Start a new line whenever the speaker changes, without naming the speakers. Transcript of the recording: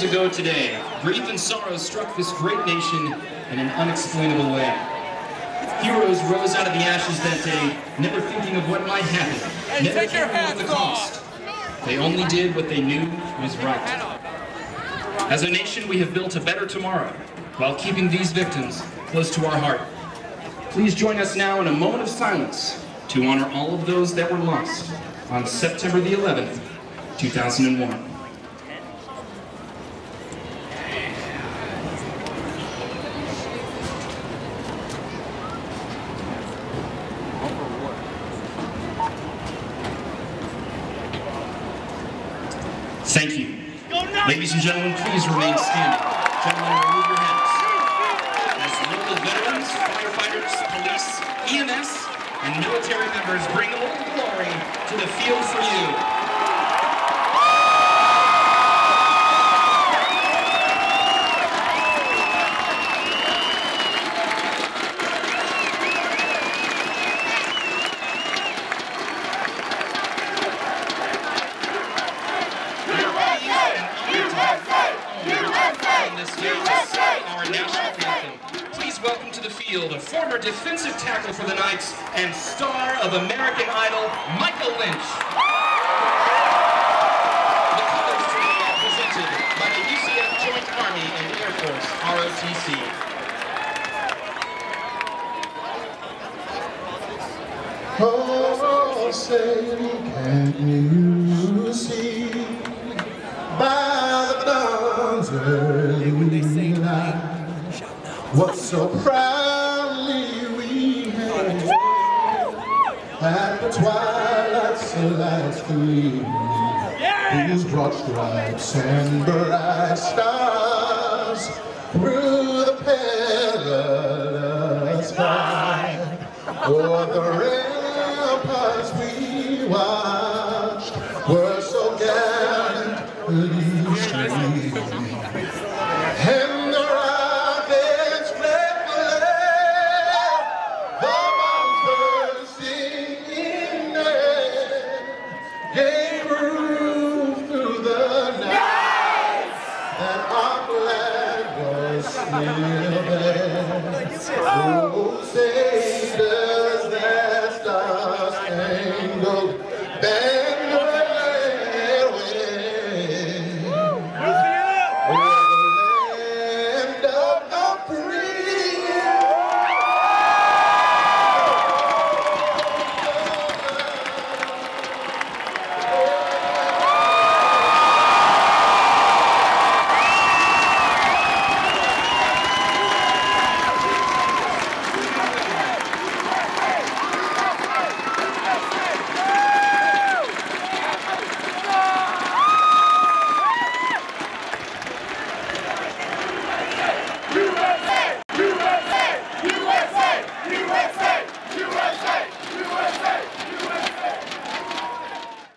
years ago today, grief and sorrow struck this great nation in an unexplainable way. Heroes rose out of the ashes that day, never thinking of what might happen, never caring what the cost. They only did what they knew was right. As a nation, we have built a better tomorrow, while keeping these victims close to our heart. Please join us now in a moment of silence to honor all of those that were lost on September the 11th, 2001. Thank you. Ladies and gentlemen, please remain standing. Gentlemen, remove your hats. As local veterans, firefighters, police, EMS, and military members bring Old Glory to the field for you. Our national anthem. Please welcome to the field a former defensive tackle for the Knights and star of American Idol, Michael Lynche. The colors today are presented by the UCF Joint Army and Air Force, ROTC.
Oh, say, can you see by the dawn's early light what so proudly we hailed at the twilight's last gleam, whose broad stripes and bright stars through the perilous fight o'er the ramparts we watched were so gallantly streaming. And the rockets flared, the bombs bursting in air, gave room through the night that our flag was still there. Oh, say does that Star Spangled